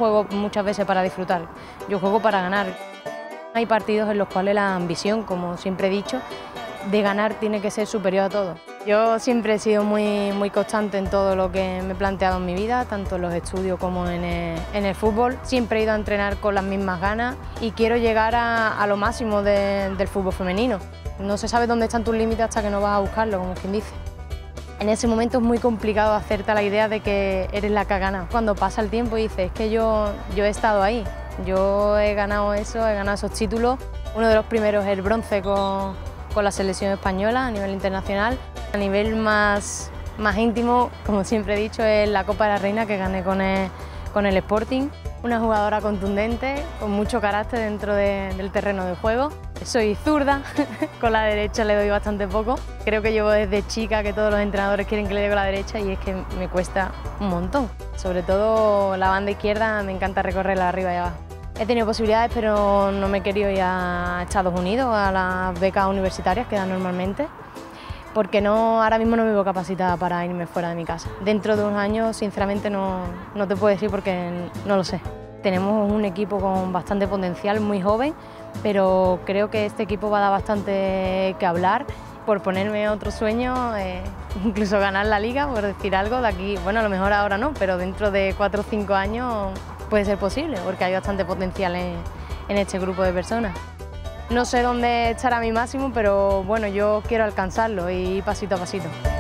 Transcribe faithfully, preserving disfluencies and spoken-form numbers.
juego muchas veces para disfrutar, yo juego para ganar. Hay partidos en los cuales la ambición, como siempre he dicho, de ganar tiene que ser superior a todo. Yo siempre he sido muy, muy constante en todo lo que me he planteado en mi vida, tanto en los estudios como en el, en el fútbol. Siempre he ido a entrenar con las mismas ganas y quiero llegar a, a lo máximo de, del fútbol femenino. No se sabe dónde están tus límites hasta que no vas a buscarlo, como quien dice. En ese momento es muy complicado hacerte la idea de que eres la que ha ganado. Cuando pasa el tiempo y dices, es que yo, yo he estado ahí, yo he ganado eso, he ganado esos títulos. Uno de los primeros es el bronce con, con la selección española a nivel internacional. A nivel más, más íntimo, como siempre he dicho, es la Copa de la Reina que gané con el, con el Sporting. Una jugadora contundente, con mucho carácter dentro de, del terreno de juego. Soy zurda, con la derecha le doy bastante poco. Creo que llevo desde chica que todos los entrenadores quieren que le dé con la derecha y es que me cuesta un montón. Sobre todo la banda izquierda, me encanta recorrerla arriba y abajo. He tenido posibilidades, pero no me he querido ir a Estados Unidos, a las becas universitarias que dan normalmente, porque no, ahora mismo no me veo capacitada para irme fuera de mi casa. Dentro de unos años, sinceramente, no, no te puedo decir porque no lo sé. Tenemos un equipo con bastante potencial, muy joven, pero creo que este equipo va a dar bastante que hablar. Por ponerme otro sueño, eh, incluso ganar la Liga, por decir algo, de aquí, bueno, a lo mejor ahora no, pero dentro de cuatro o cinco años puede ser posible, porque hay bastante potencial en, en este grupo de personas. No sé dónde estará mi máximo, pero bueno, yo quiero alcanzarlo y pasito a pasito.